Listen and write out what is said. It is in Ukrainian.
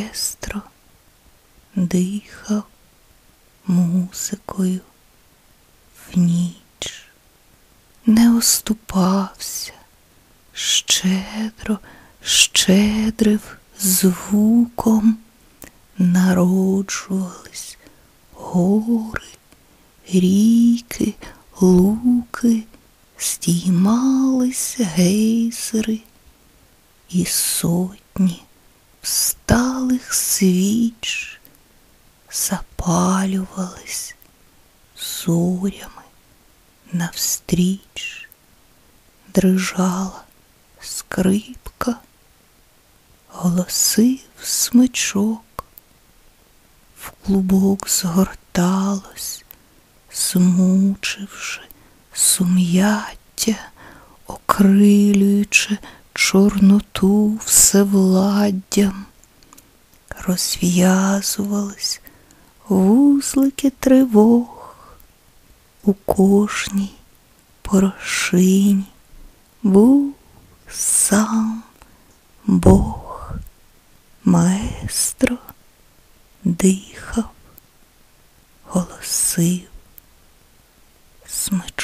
Маестро дихав музикою в ніч, не оступався, щедрив звуком, народжувались гори, ріки, луки, здіймались гейзери, і сотні всталих свіч запалювались зорями навстріч. Дрижала скрипка, голосив смичок, в клубок згорталось, змучивши сум'яття, окрилюючи чорноту всевладдям. Розв'язувались вузлики тривог, у кожній порошині був сам Бог. Маестро дихав, голосив смичок.